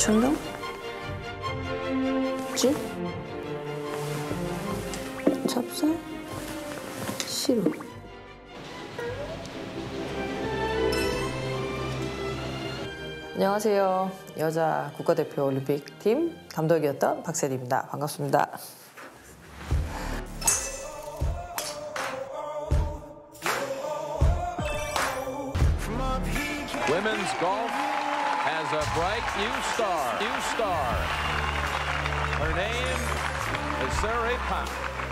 고추장? 찌? 찹쌀? 시루. 안녕하세요. 여자 국가대표 올림픽팀 감독이었던 박세리입니다. 반갑습니다. Women's golf has a bright new star. Her name is Sarah Pan.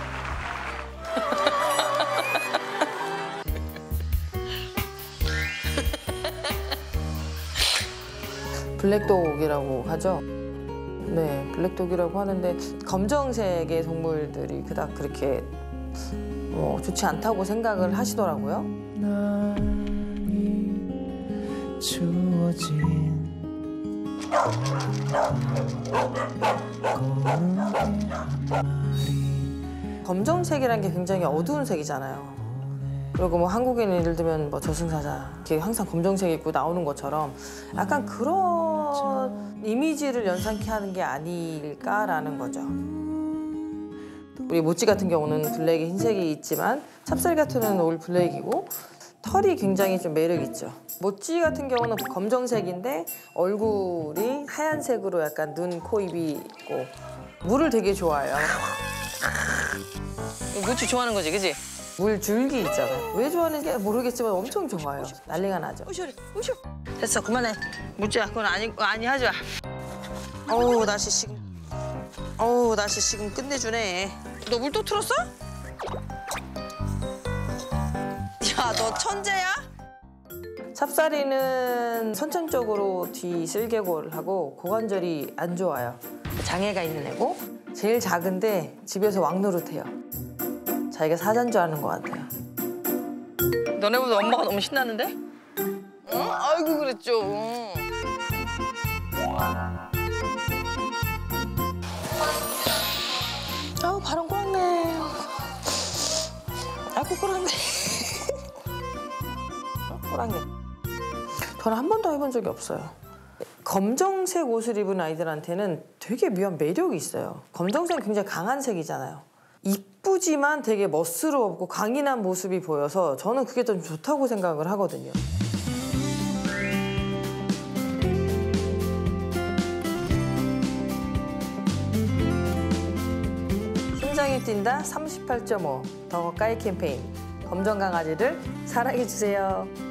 블랙독이라고 하죠. 네, 블랙독이라고 하는데 검정색의 동물들이 그닥 그렇게 좋지 않다고 생각을 하시더라고요. 주어진 검정색이라는 게 굉장히 어두운 색이잖아요. 그리고 뭐 한국인 예를 들면 뭐 저승사자 이렇게 항상 검정색 입고 나오는 것처럼 약간 그런 이미지를 연상케 하는 게 아닐까라는 거죠. 우리 모찌 같은 경우는 블랙에 흰색이 있지만 찹쌀 같은 경우는 올 블랙이고 털이 굉장히 좀 매력 있죠. 모찌 같은 경우는 검정색인데 얼굴이 하얀색으로 약간 눈, 코, 입이 있고 물을 되게 좋아해요. 모찌 좋아하는 거지, 그지? 물 줄기 있잖아요. 왜 좋아하는지 모르겠지만 엄청 좋아해요. 난리가 나죠. 오쇼. 됐어, 그만해. 모찌야, 그건 아니 하지 마. 어우, 날씨 지금 끝내주네. 너 물 또 틀었어? 야, 너 천재야? 찹쌀이는 선천적으로 뒤 쓸개골 하고 고관절이 안 좋아요. 장애가 있는 애고 제일 작은데 집에서 왕노릇해요. 자기가 사자인 줄 아는 것 같아요. 너네보다 엄마가 너무 신나는데? 응? 아이고, 그랬죠. 아우, 바람 꼬랐네. 아이고, 꼬랐네. 꼬랐네. 저는 한 번도 해본 적이 없어요. 검정색 옷을 입은 아이들한테는 되게 묘한 매력이 있어요. 검정색은 굉장히 강한 색이잖아요. 이쁘지만 되게 멋스럽고 강인한 모습이 보여서 저는 그게 좀 좋다고 생각을 하거든요. 심장이 뛴다 38.5 더 가까이 캠페인 검정 강아지를 사랑해주세요.